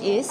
is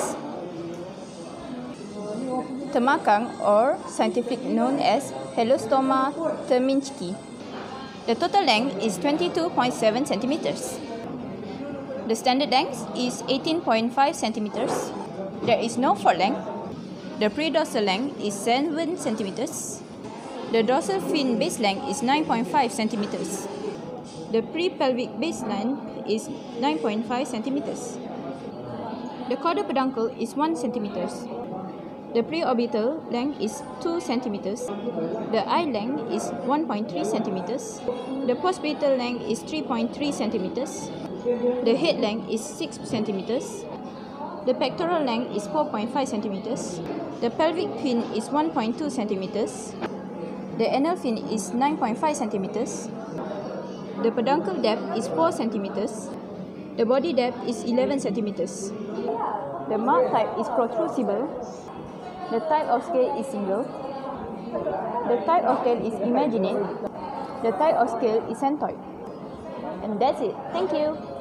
termakang, or scientifically known as Helostoma terminchiki. The total length is 22.7 centimeters. The standard length is 18.5 centimeters. There is no forelength. The predorsal length is 7 centimeters. The dorsal fin base length is 9.5 centimeters. The pre-pelvic base length is 9.5 centimeters. The caudal peduncle is 1 centimeters. The preorbital length is 2 centimeters. The eye length is 1.3 centimeters. The post-parietal length is 3.3 centimeters. The head length is 6 centimeters. The pectoral length is 4.5 centimeters. The pelvic fin is 1.2 centimeters. The anal fin is 9.5 centimeters. The peduncle depth is 4 centimeters. The body depth is 11 centimeters. The mark type is protrusible. The type of scale is single. The type of tail is imaginate. The type of scale is centroid. And that's it. Thank you.